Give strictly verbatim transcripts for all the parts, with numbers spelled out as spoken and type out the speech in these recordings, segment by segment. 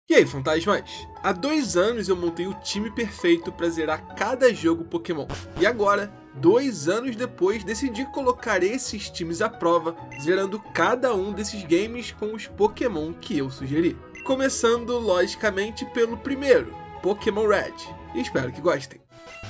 E aí, fantasmas? Há dois anos eu montei o time perfeito para zerar cada jogo Pokémon. E agora, dois anos depois, decidi colocar esses times à prova, zerando cada um desses games com os Pokémon que eu sugeri. Começando, logicamente, pelo primeiro, Pokémon Red. E espero que gostem.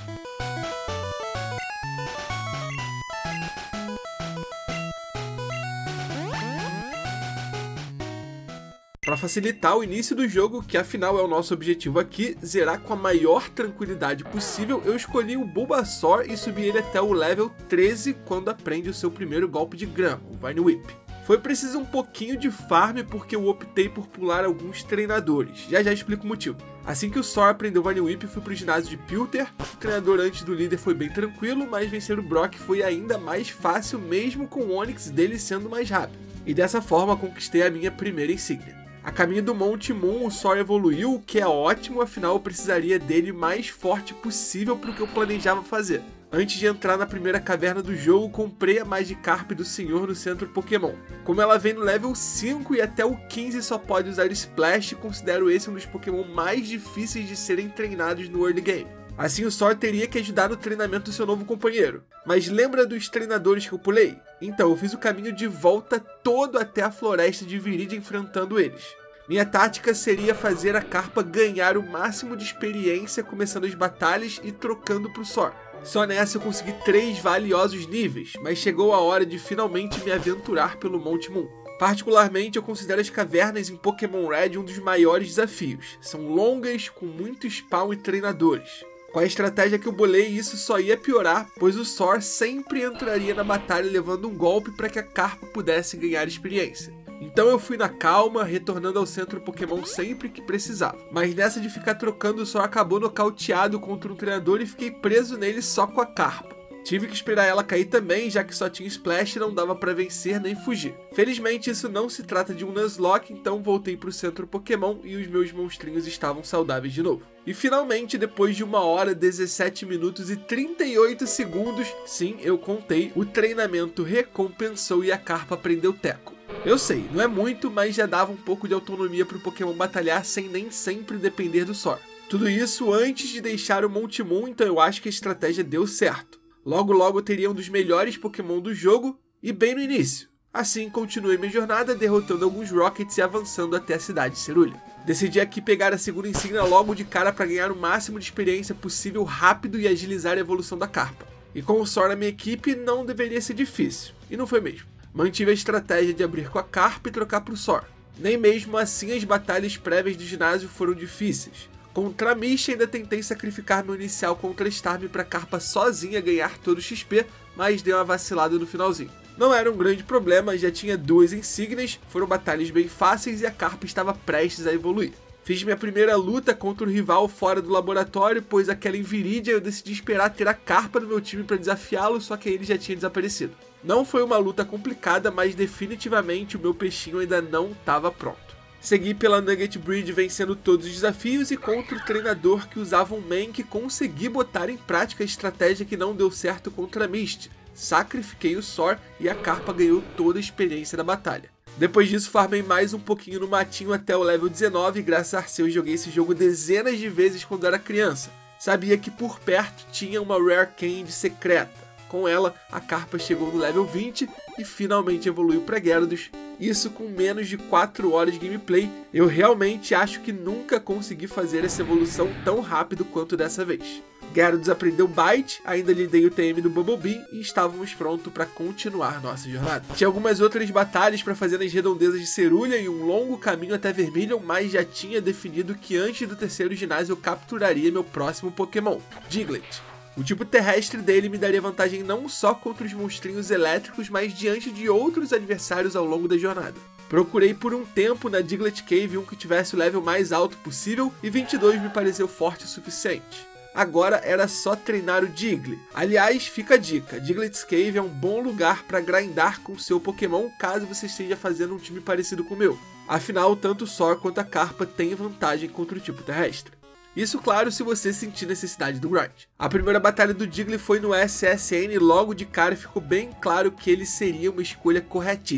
Para facilitar o início do jogo, que afinal é o nosso objetivo aqui, zerar com a maior tranquilidade possível, eu escolhi o Bulbasaur e subi ele até o level treze quando aprende o seu primeiro golpe de grama, o Vine Whip. Foi preciso um pouquinho de farm porque eu optei por pular alguns treinadores, já já explico o motivo. Assim que o Sor aprendeu o Vine Whip, fui pro ginásio de Pilter. O treinador antes do líder foi bem tranquilo, mas vencer o Brock foi ainda mais fácil mesmo com o Onix dele sendo mais rápido. E dessa forma conquistei a minha primeira insígnia. A caminho do Monte Moon, o Sor evoluiu, o que é ótimo, afinal eu precisaria dele mais forte possível para o que eu planejava fazer. Antes de entrar na primeira caverna do jogo, comprei a Magikarp do Senhor no centro Pokémon. Como ela vem no level cinco e até o quinze só pode usar Splash, considero esse um dos Pokémon mais difíceis de serem treinados no early game. Assim o Sor teria que ajudar no treinamento do seu novo companheiro. Mas lembra dos treinadores que eu pulei? Então eu fiz o caminho de volta todo até a floresta de Viridian enfrentando eles. Minha tática seria fazer a Carpa ganhar o máximo de experiência começando as batalhas e trocando pro Sor. Só nessa eu consegui três valiosos níveis, mas chegou a hora de finalmente me aventurar pelo Monte Moon. Particularmente eu considero as cavernas em Pokémon Red um dos maiores desafios. São longas, com muito spawn e treinadores. Com a estratégia que eu bolei, isso só ia piorar, pois o Sor sempre entraria na batalha levando um golpe para que a Carpa pudesse ganhar experiência. Então eu fui na calma, retornando ao centro Pokémon sempre que precisava. Mas nessa de ficar trocando, o Sor acabou nocauteado contra um treinador e fiquei preso nele só com a Carpa. Tive que esperar ela cair também, já que só tinha Splash e não dava pra vencer nem fugir. Felizmente isso não se trata de um Nuzlocke, então voltei pro centro Pokémon e os meus monstrinhos estavam saudáveis de novo. E finalmente, depois de uma hora, dezessete minutos e trinta e oito segundos, sim, eu contei, o treinamento recompensou e a Carpa aprendeu Teco. Eu sei, não é muito, mas já dava um pouco de autonomia pro Pokémon batalhar sem nem sempre depender do Sor. Tudo isso antes de deixar o Monte Moon, então eu acho que a estratégia deu certo. Logo logo eu teria um dos melhores Pokémon do jogo, e bem no início. Assim continuei minha jornada, derrotando alguns Rockets e avançando até a cidade de Cerulean. Decidi aqui pegar a segunda insígnia logo de cara para ganhar o máximo de experiência possível rápido e agilizar a evolução da Carpa. E com o Sor na minha equipe não deveria ser difícil, e não foi mesmo. Mantive a estratégia de abrir com a Carpa e trocar para o Sor. Nem mesmo assim as batalhas prévias do ginásio foram difíceis. Contra a Misty ainda tentei sacrificar meu inicial contra a Starmie para a Carpa sozinha ganhar todo o X P, mas deu uma vacilada no finalzinho. Não era um grande problema, já tinha duas insígnias, foram batalhas bem fáceis e a Carpa estava prestes a evoluir. Fiz minha primeira luta contra o rival fora do laboratório, pois aquela em Viridian eu decidi esperar ter a Carpa no meu time para desafiá-lo, só que ele já tinha desaparecido. Não foi uma luta complicada, mas definitivamente o meu peixinho ainda não estava pronto. Segui pela Nugget Bridge vencendo todos os desafios e contra o treinador que usava um Mank consegui botar em prática a estratégia que não deu certo contra a Misty. Sacrifiquei o Sor e a Carpa ganhou toda a experiência da batalha. Depois disso farmei mais um pouquinho no matinho até o level dezenove e graças a Arceus joguei esse jogo dezenas de vezes quando era criança. Sabia que por perto tinha uma Rare Candy secreta. Com ela, a Carpa chegou no level vinte e finalmente evoluiu para Gyarados. Isso com menos de quatro horas de gameplay. Eu realmente acho que nunca consegui fazer essa evolução tão rápido quanto dessa vez. Gyarados aprendeu Bite, ainda lhe dei o T M do Bubble Beam e estávamos prontos para continuar nossa jornada. Tinha algumas outras batalhas para fazer nas redondezas de Cerulean e um longo caminho até Vermilion, mas já tinha definido que antes do terceiro ginásio eu capturaria meu próximo Pokémon, Diglett. O tipo terrestre dele me daria vantagem não só contra os monstrinhos elétricos, mas diante de outros adversários ao longo da jornada. Procurei por um tempo na Diglett Cave um que tivesse o level mais alto possível e vinte e dois me pareceu forte o suficiente. Agora era só treinar o Diglett. Aliás, fica a dica, Diglett's Cave é um bom lugar para grindar com seu Pokémon caso você esteja fazendo um time parecido com o meu. Afinal, tanto o Sor quanto a Carpa têm vantagem contra o tipo terrestre. Isso, claro, se você sentir necessidade do grind. A primeira batalha do Diglett foi no S S N e logo de cara ficou bem claro que ele seria uma escolha corretíssima.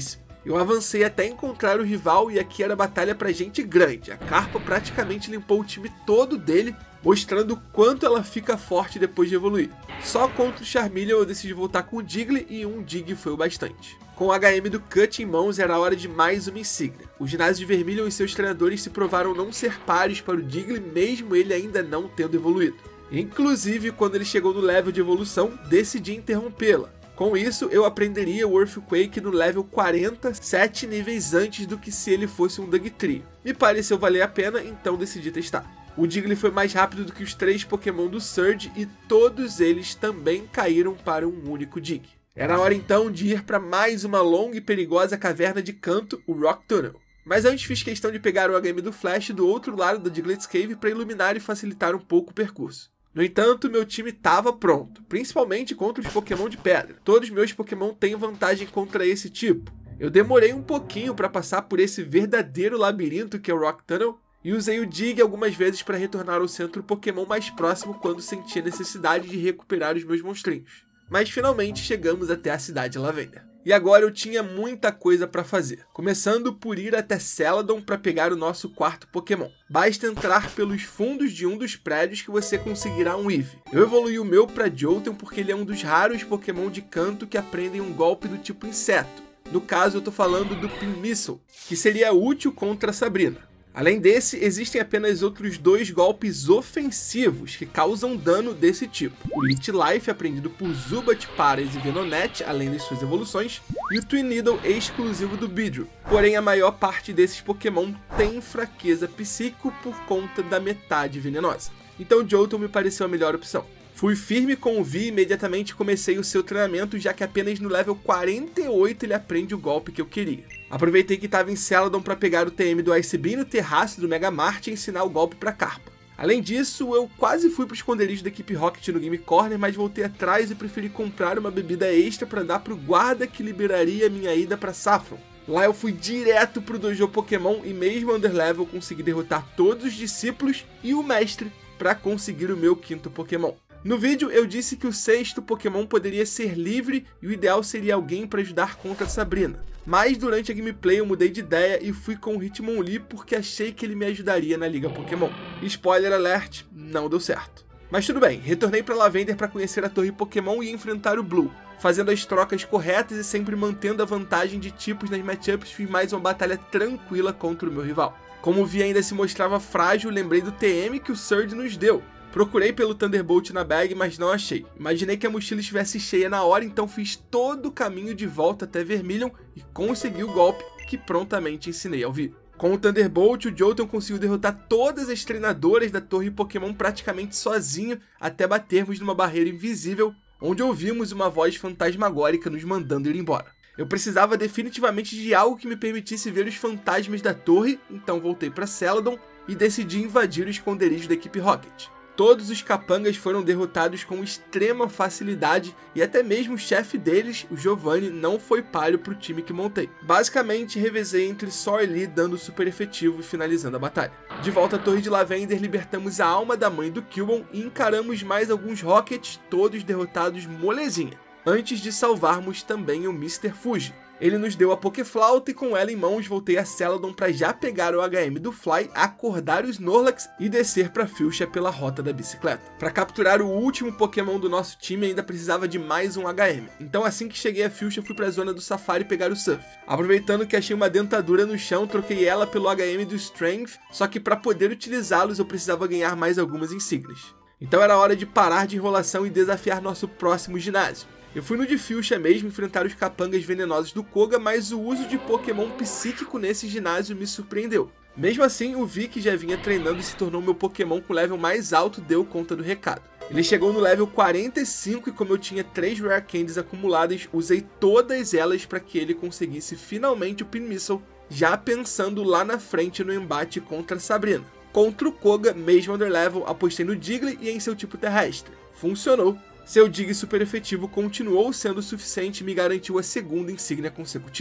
Eu avancei até encontrar o rival e aqui era batalha pra gente grande. A Carpa praticamente limpou o time todo dele, mostrando o quanto ela fica forte depois de evoluir. Só contra o Charmeleon eu decidi voltar com o Diglett e um Dig foi o bastante. Com o H M do Cut em mãos, era a hora de mais uma insígnia. O ginásio de Vermilion e seus treinadores se provaram não ser páreos para o Diglett, mesmo ele ainda não tendo evoluído. Inclusive, quando ele chegou no level de evolução, decidi interrompê-la. Com isso, eu aprenderia o Earthquake no level quarenta, sete níveis antes do que se ele fosse um Dugtrio. Me pareceu valer a pena, então decidi testar. O Diglett foi mais rápido do que os três Pokémon do Surge e todos eles também caíram para um único Dig. Era hora então de ir para mais uma longa e perigosa caverna de canto, o Rock Tunnel. Mas antes fiz questão de pegar o H M do Flash do outro lado da Diglett's Cave para iluminar e facilitar um pouco o percurso. No entanto, meu time estava pronto, principalmente contra os Pokémon de pedra. Todos meus Pokémon têm vantagem contra esse tipo. Eu demorei um pouquinho para passar por esse verdadeiro labirinto que é o Rock Tunnel, e usei o Dig algumas vezes para retornar ao centro Pokémon mais próximo quando sentia necessidade de recuperar os meus monstrinhos. Mas finalmente chegamos até a cidade de Lavender. E agora eu tinha muita coisa para fazer, começando por ir até Celadon para pegar o nosso quarto Pokémon. Basta entrar pelos fundos de um dos prédios que você conseguirá um Eevee. Eu evoluí o meu para Jolteon porque ele é um dos raros Pokémon de canto que aprendem um golpe do tipo inseto. No caso eu tô falando do Pinmissile, que seria útil contra a Sabrina. Além desse, existem apenas outros dois golpes ofensivos que causam dano desse tipo. O Leech Life, aprendido por Zubat, Paras e Venonat, além das suas evoluções, e o Twin Needle, exclusivo do Beedrill. Porém, a maior parte desses Pokémon tem fraqueza psíquica por conta da metade venenosa. Então Jolteon me pareceu a melhor opção. Fui firme com o V e imediatamente comecei o seu treinamento, já que apenas no level quarenta e oito ele aprende o golpe que eu queria. Aproveitei que estava em Celadon para pegar o T M do Ice Beam no terraço do Mega Mart e ensinar o golpe para Carpa. Além disso, eu quase fui para o esconderijo da equipe Rocket no Game Corner, mas voltei atrás e preferi comprar uma bebida extra para dar para o guarda que liberaria minha ida para Saffron. Lá eu fui direto pro dojo Pokémon e mesmo underlevel consegui derrotar todos os discípulos e o mestre para conseguir o meu quinto Pokémon. No vídeo eu disse que o sexto Pokémon poderia ser livre e o ideal seria alguém para ajudar contra a Sabrina. Mas durante a gameplay eu mudei de ideia e fui com o Hitmonlee porque achei que ele me ajudaria na Liga Pokémon. Spoiler alert, não deu certo. Mas tudo bem, retornei para Lavender para conhecer a Torre Pokémon e enfrentar o Blue. Fazendo as trocas corretas e sempre mantendo a vantagem de tipos nas matchups, fiz mais uma batalha tranquila contra o meu rival. Como o V ainda se mostrava frágil, lembrei do T M que o Surge nos deu. Procurei pelo Thunderbolt na bag, mas não achei. Imaginei que a mochila estivesse cheia na hora, então fiz todo o caminho de volta até Vermilion e consegui o golpe que prontamente ensinei ao V. Com o Thunderbolt, o Jolteon conseguiu derrotar todas as treinadoras da Torre Pokémon praticamente sozinho, até batermos numa barreira invisível, onde ouvimos uma voz fantasmagórica nos mandando ir embora. Eu precisava definitivamente de algo que me permitisse ver os fantasmas da torre, então voltei para Celadon e decidi invadir o esconderijo da equipe Rocket. Todos os capangas foram derrotados com extrema facilidade e até mesmo o chefe deles, o Giovanni, não foi páreo para o time que montei. Basicamente, revezei entre Sor e Lee, dando super efetivo e finalizando a batalha. De volta à Torre de Lavender, libertamos a alma da mãe do Cubone e encaramos mais alguns Rockets, todos derrotados molezinha, antes de salvarmos também o mister Fuji. Ele nos deu a Pokéflauta e com ela em mãos voltei a Celadon para já pegar o H M do Fly, acordar os Snorlax e descer para Fuchsia pela rota da bicicleta. Para capturar o último Pokémon do nosso time ainda precisava de mais um H M, então assim que cheguei a Fuchsia fui para a zona do Safari pegar o Surf. Aproveitando que achei uma dentadura no chão, troquei ela pelo H M do Strength, só que para poder utilizá-los eu precisava ganhar mais algumas insígnias. Então era hora de parar de enrolação e desafiar nosso próximo ginásio. Eu fui no de Fuchsia mesmo enfrentar os capangas venenosos do Koga, mas o uso de Pokémon psíquico nesse ginásio me surpreendeu. Mesmo assim, o V, que já vinha treinando e se tornou meu Pokémon com level mais alto, deu conta do recado. Ele chegou no level quarenta e cinco e como eu tinha três Rare Candies acumuladas, usei todas elas para que ele conseguisse finalmente o Pinmissile, já pensando lá na frente no embate contra a Sabrina. Contra o Koga, mesmo underlevel, apostei no Diglett e em seu tipo terrestre. Funcionou. Seu Dig super efetivo continuou sendo o suficiente e me garantiu a segunda insígnia consecutiva.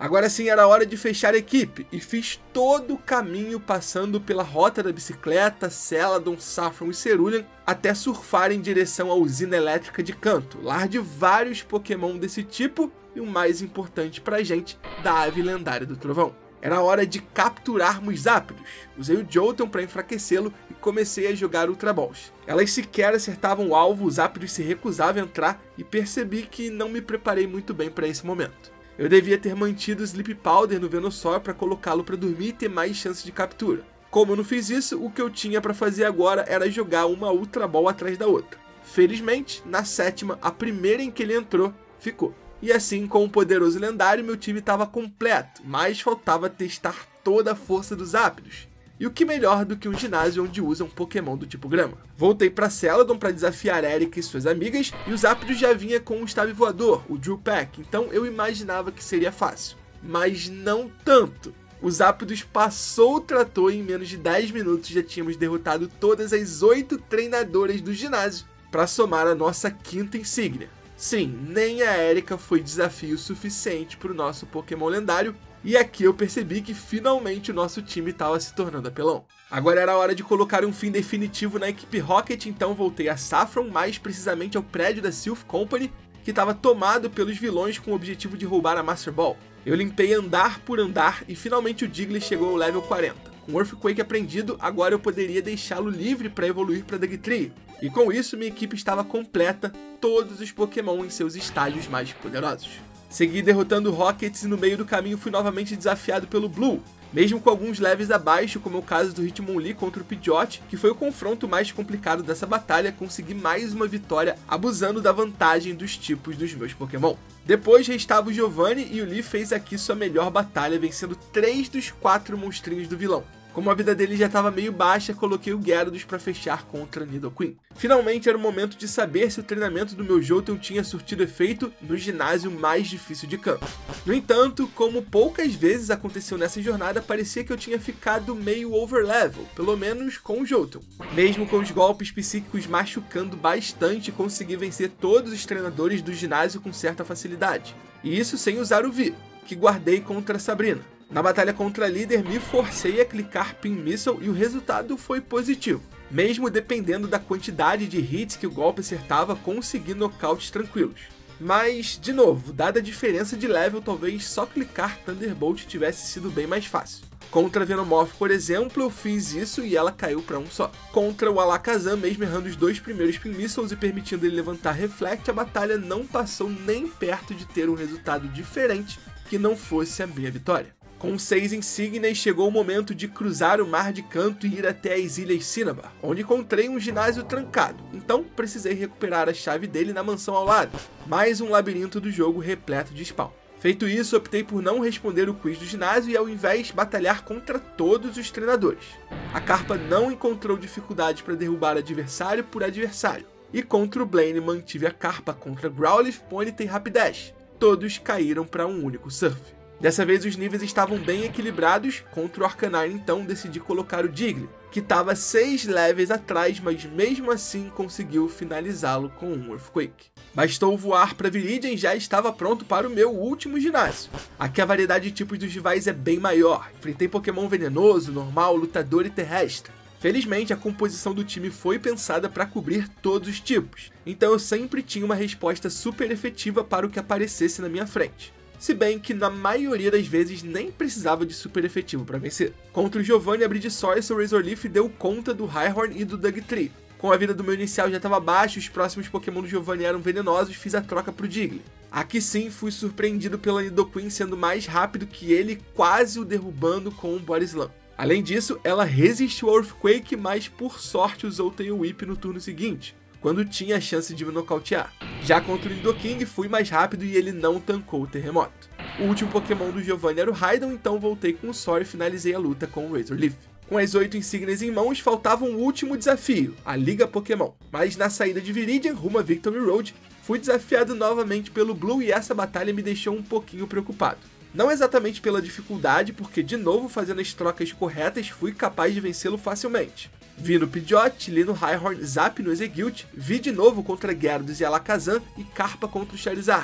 Agora sim era hora de fechar a equipe, e fiz todo o caminho passando pela rota da bicicleta, Celadon, Saffron e Cerulean, até surfar em direção à usina elétrica de Kanto, lar de vários Pokémon desse tipo, e o mais importante pra gente, da ave lendária do trovão. Era hora de capturarmos Zapdos. Usei o Jolteon para enfraquecê-lo e comecei a jogar Ultra Balls. Elas sequer acertavam o alvo, o Zapdos se recusava a entrar e percebi que não me preparei muito bem para esse momento. Eu devia ter mantido o Sleep Powder no Venusaur para colocá-lo para dormir e ter mais chance de captura. Como eu não fiz isso, o que eu tinha para fazer agora era jogar uma Ultra Ball atrás da outra. Felizmente, na sétima, a primeira em que ele entrou, ficou. E assim, com o poderoso lendário, meu time estava completo, mas faltava testar toda a força dos Zapdos. E o que melhor do que um ginásio onde usam Pokémon do tipo grama? Voltei para Celadon para desafiar Erika e suas amigas, e o Zapdos já vinha com um Stave voador, o Drill Peck, então eu imaginava que seria fácil. Mas não tanto. O Zapdos passou o trator e em menos de dez minutos já tínhamos derrotado todas as oito treinadoras do ginásio para somar a nossa quinta insígnia. Sim, nem a Erika foi desafio suficiente para o nosso Pokémon lendário, e aqui eu percebi que finalmente o nosso time estava se tornando apelão. Agora era hora de colocar um fim definitivo na equipe Rocket, então voltei a Saffron, mais precisamente ao prédio da Silph Company, que estava tomado pelos vilões com o objetivo de roubar a Master Ball. Eu limpei andar por andar e finalmente o Diglett chegou ao level quarenta. Com o Earthquake aprendido, agora eu poderia deixá-lo livre para evoluir para Dugtrio. E com isso minha equipe estava completa, todos os Pokémon em seus estágios mais poderosos. Segui derrotando Rockets e no meio do caminho fui novamente desafiado pelo Blue, mesmo com alguns levels abaixo, como é o caso do Hitmonlee contra o Pidgeot, que foi o confronto mais complicado dessa batalha, consegui mais uma vitória abusando da vantagem dos tipos dos meus Pokémon. Depois restava o Giovanni e o Lee fez aqui sua melhor batalha, vencendo três dos quatro monstrinhos do vilão. Como a vida dele já estava meio baixa, coloquei o Gyarados para fechar contra Nidoqueen. Finalmente era o momento de saber se o treinamento do meu Jolteon tinha surtido efeito no ginásio mais difícil de Kanto. No entanto, como poucas vezes aconteceu nessa jornada, parecia que eu tinha ficado meio overlevel, pelo menos com o Jolteon. Mesmo com os golpes psíquicos machucando bastante, consegui vencer todos os treinadores do ginásio com certa facilidade. E isso sem usar o V, que guardei contra a Sabrina. Na batalha contra a líder, me forcei a clicar Pin Missile e o resultado foi positivo. Mesmo dependendo da quantidade de hits que o golpe acertava, consegui nocautes tranquilos. Mas, de novo, dada a diferença de level, talvez só clicar Thunderbolt tivesse sido bem mais fácil. Contra a Venomoth, por exemplo, eu fiz isso e ela caiu para um só. Contra o Alakazam, mesmo errando os dois primeiros Pin Missiles e permitindo ele levantar Reflect, a batalha não passou nem perto de ter um resultado diferente que não fosse a minha vitória. Com seis insígnias, chegou o momento de cruzar o Mar de Kanto e ir até as Ilhas Cinnabar, onde encontrei um ginásio trancado, então precisei recuperar a chave dele na mansão ao lado, mais um labirinto do jogo repleto de spawn. Feito isso, optei por não responder o quiz do ginásio e ao invés batalhar contra todos os treinadores. A Carpa não encontrou dificuldade para derrubar adversário por adversário, e contra o Blaine mantive a Carpa contra Growlithe, Ponyta e Rapidash. Todos caíram para um único surf. Dessa vez os níveis estavam bem equilibrados, contra o Arcanine então decidi colocar o Diglett, que estava seis levels atrás, mas mesmo assim conseguiu finalizá-lo com um Earthquake. Bastou voar para Viridian e já estava pronto para o meu último ginásio. Aqui a variedade de tipos dos rivais é bem maior, enfrentei Pokémon venenoso, normal, lutador e terrestre. Felizmente a composição do time foi pensada para cobrir todos os tipos, então eu sempre tinha uma resposta super efetiva para o que aparecesse na minha frente. Se bem que na maioria das vezes nem precisava de super efetivo para vencer. Contra o Giovanni, a Bridgesaur, o Razor Leaf deu conta do Rhyhorn e do Dugtrio. Com a vida do meu inicial já estava baixa, os próximos Pokémon do Giovanni eram venenosos, fiz a troca pro Diglett. Aqui sim fui surpreendido pela Nidoqueen sendo mais rápido que ele, quase o derrubando com um Body Slam. Além disso, ela resistiu ao Earthquake, mas por sorte usou o Tail Whip no turno seguinte, quando tinha a chance de me nocautear. Já contra o Nidoking fui mais rápido e ele não tancou o terremoto. O último Pokémon do Giovanni era o Raidon, então voltei com o Sor e finalizei a luta com o Razor Leaf. Com as oito insígnias em mãos, faltava um último desafio, a Liga Pokémon. Mas na saída de Viridian, rumo a Victory Road, fui desafiado novamente pelo Blue e essa batalha me deixou um pouquinho preocupado. Não exatamente pela dificuldade, porque de novo fazendo as trocas corretas fui capaz de vencê-lo facilmente. Vi no Pidgeot, li no Rhyhorn, Zap no Exeggutor, vi de novo contra Gyarados e Alakazam e Carpa contra o Charizard.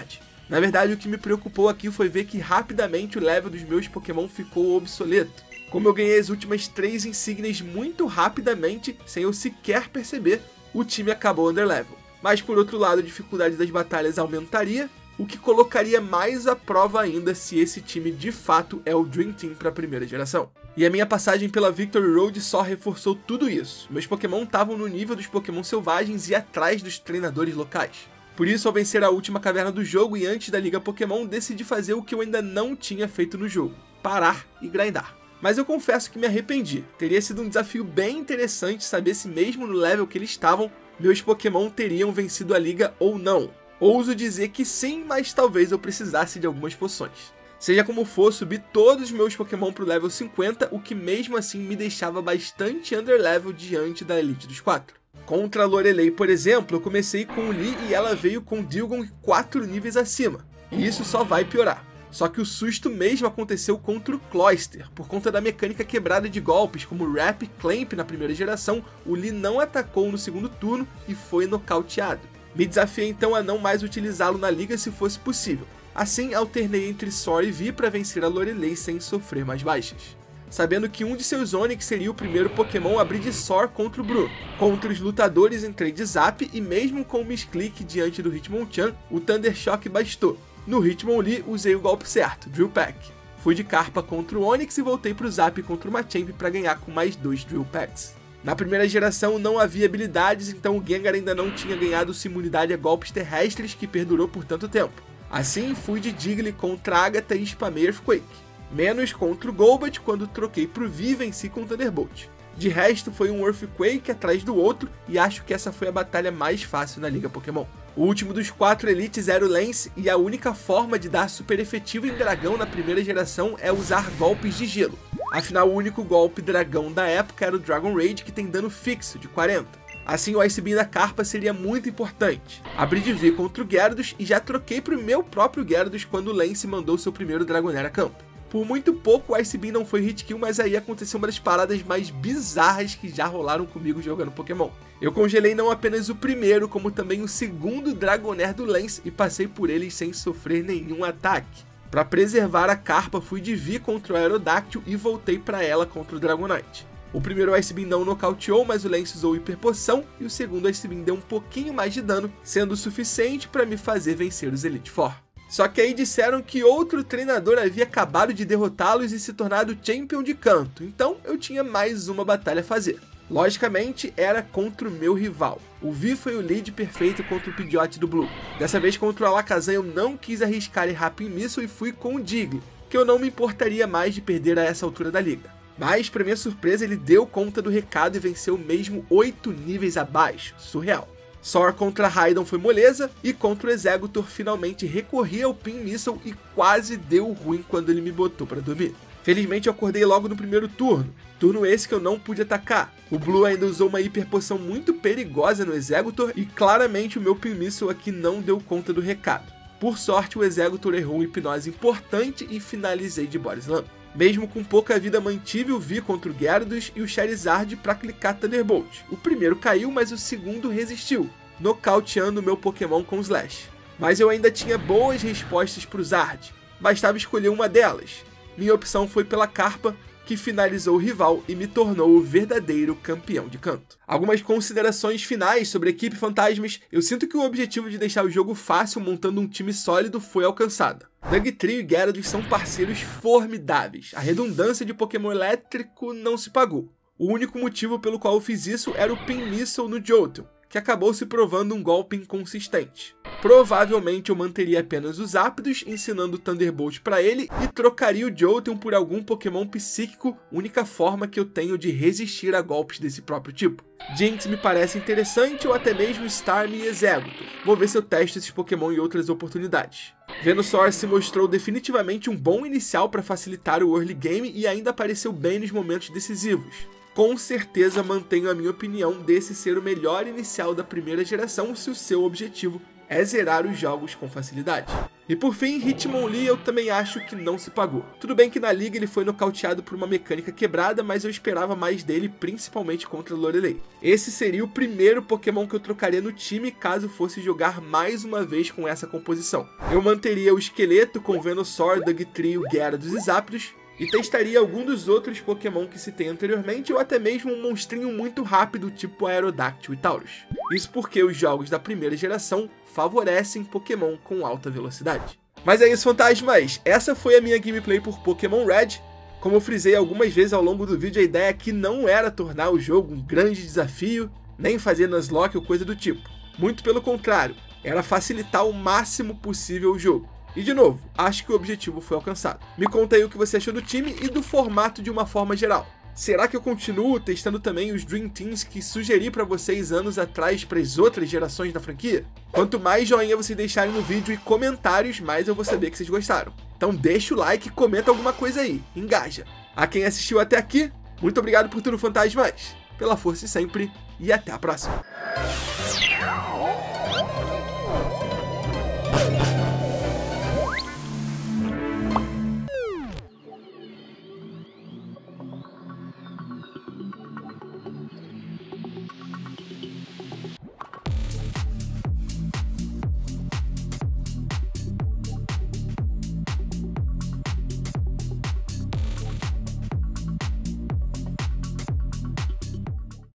Na verdade, o que me preocupou aqui foi ver que rapidamente o level dos meus Pokémon ficou obsoleto. Como eu ganhei as últimas três insígnias muito rapidamente, sem eu sequer perceber, o time acabou underlevel. Mas por outro lado, a dificuldade das batalhas aumentaria, o que colocaria mais à prova ainda se esse time de fato é o Dream Team para a primeira geração. E a minha passagem pela Victory Road só reforçou tudo isso. Meus Pokémon estavam no nível dos Pokémon selvagens e atrás dos treinadores locais. Por isso, ao vencer a última caverna do jogo e antes da Liga Pokémon, decidi fazer o que eu ainda não tinha feito no jogo: parar e grindar. Mas eu confesso que me arrependi. Teria sido um desafio bem interessante saber se mesmo no level que eles estavam, meus Pokémon teriam vencido a Liga ou não. Ouso dizer que sim, mas talvez eu precisasse de algumas poções. Seja como for, subi todos os meus Pokémon pro level cinquenta, o que mesmo assim me deixava bastante underlevel diante da Elite dos quatro. Contra a Lorelei, por exemplo, eu comecei com o Lee e ela veio com o Dilgon quatro níveis acima. E isso só vai piorar. Só que o susto mesmo aconteceu contra o Cloyster. Por conta da mecânica quebrada de golpes, como Wrap e Clamp na primeira geração, o Lee não atacou no segundo turno e foi nocauteado. Me desafiei então a não mais utilizá-lo na liga se fosse possível. Assim, alternei entre Sor e Vi para vencer a Lorelei sem sofrer mais baixas. Sabendo que um de seus Onix seria o primeiro Pokémon a abrir de Sor contra o Bru. Contra os lutadores entrei de Zap e mesmo com o Misclick diante do Hitmonchan, o Thunder Shock bastou. No Hitmonlee usei o golpe certo, Drill Peck. Fui de Carpa contra o Onix e voltei pro Zap contra o Machamp para ganhar com mais dois Drill Packs. Na primeira geração não havia habilidades, então o Gengar ainda não tinha ganhado sua imunidade a golpes terrestres que perdurou por tanto tempo. Assim fui de Digley contra Agatha e spamei Earthquake. Menos contra o Golbat quando troquei pro Vi e venci com Thunderbolt. De resto foi um Earthquake atrás do outro e acho que essa foi a batalha mais fácil na Liga Pokémon. O último dos quatro Elites era o Lance e a única forma de dar super efetivo em Dragão na primeira geração é usar golpes de gelo. Afinal, o único golpe Dragão da época era o Dragon Rage, que tem dano fixo de quarenta. Assim, o Ice Beam da Carpa seria muito importante. Abri de V contra o Gyarados e já troquei pro meu próprio Gyarados quando o Lance mandou seu primeiro Dragonair a campo. Por muito pouco o Ice Beam não foi hit kill, mas aí aconteceu uma das paradas mais bizarras que já rolaram comigo jogando Pokémon. Eu congelei não apenas o primeiro, como também o segundo Dragonair do Lance e passei por eles sem sofrer nenhum ataque. Para preservar a Carpa, fui de V contra o Aerodactyl e voltei para ela contra o Dragonite. O primeiro Ice Beam não nocauteou, mas o Lance usou Hiper Poção e o segundo Ice Beam deu um pouquinho mais de dano, sendo o suficiente para me fazer vencer os Elite Four. Só que aí disseram que outro treinador havia acabado de derrotá-los e se tornado Champion de canto, então eu tinha mais uma batalha a fazer. Logicamente, era contra o meu rival. O Vi foi o lead perfeito contra o Pidgeot do Blue. Dessa vez contra o Alakazam eu não quis arriscar em Rapid Missile e fui com o Digley, que eu não me importaria mais de perder a essa altura da liga. Mas, para minha surpresa, ele deu conta do recado e venceu mesmo oito níveis abaixo. Surreal. Sor contra Raidon foi moleza, e contra o Exeggutor finalmente recorri ao Pin Missile e quase deu ruim quando ele me botou para dormir. Felizmente eu acordei logo no primeiro turno, turno esse que eu não pude atacar. O Blue ainda usou uma Hiper Poção muito perigosa no Exeggutor e claramente o meu Pin Missile aqui não deu conta do recado. Por sorte o Exeggutor errou uma hipnose importante e finalizei de Body Slam. Mesmo com pouca vida mantive o Vi contra o Gyarados e o Charizard para clicar Thunderbolt. O primeiro caiu, mas o segundo resistiu, nocauteando o meu Pokémon com Slash. Mas eu ainda tinha boas respostas para o Zard, bastava escolher uma delas. Minha opção foi pela Carpa, que finalizou o rival e me tornou o verdadeiro campeão de canto. Algumas considerações finais sobre a equipe Fantasmas. Eu sinto que o objetivo de deixar o jogo fácil montando um time sólido foi alcançado. Dugtrio e Gyarados são parceiros formidáveis. A redundância de Pokémon elétrico não se pagou. O único motivo pelo qual eu fiz isso era o Pin Missile no Jolteon, que acabou se provando um golpe inconsistente. Provavelmente eu manteria apenas os Zapdos, ensinando o Thunderbolt para ele, e trocaria o Jolteon por algum Pokémon psíquico, única forma que eu tenho de resistir a golpes desse próprio tipo. Jynx me parece interessante, ou até mesmo Starmie e Exeggutor. Vou ver se eu testo esses Pokémon em outras oportunidades. Venusaur se mostrou definitivamente um bom inicial para facilitar o early game e ainda apareceu bem nos momentos decisivos. Com certeza mantenho a minha opinião desse ser o melhor inicial da primeira geração se o seu objetivo é zerar os jogos com facilidade. E por fim, Hitmonlee eu também acho que não se pagou. Tudo bem que na liga ele foi nocauteado por uma mecânica quebrada, mas eu esperava mais dele, principalmente contra Lorelei. Esse seria o primeiro Pokémon que eu trocaria no time caso fosse jogar mais uma vez com essa composição. Eu manteria o Esqueleto com Venusaur, Dugtrio, Gyarados e Zapdos, e testaria algum dos outros Pokémon que citei anteriormente, ou até mesmo um monstrinho muito rápido tipo Aerodactyl e Taurus. Isso porque os jogos da primeira geração favorecem Pokémon com alta velocidade. Mas é isso, fantasmas! Essa foi a minha gameplay por Pokémon Red. Como eu frisei algumas vezes ao longo do vídeo, a ideia aqui não era tornar o jogo um grande desafio, nem fazer Nuzlocke ou coisa do tipo. Muito pelo contrário, era facilitar o máximo possível o jogo. E de novo, acho que o objetivo foi alcançado. Me conta aí o que você achou do time e do formato de uma forma geral. Será que eu continuo testando também os Dream Teams que sugeri pra vocês anos atrás para as outras gerações da franquia? Quanto mais joinha vocês deixarem no vídeo e comentários, mais eu vou saber que vocês gostaram. Então deixa o like e comenta alguma coisa aí, engaja. A quem assistiu até aqui, muito obrigado por tudo, fantasmas, pela força sempre e até a próxima.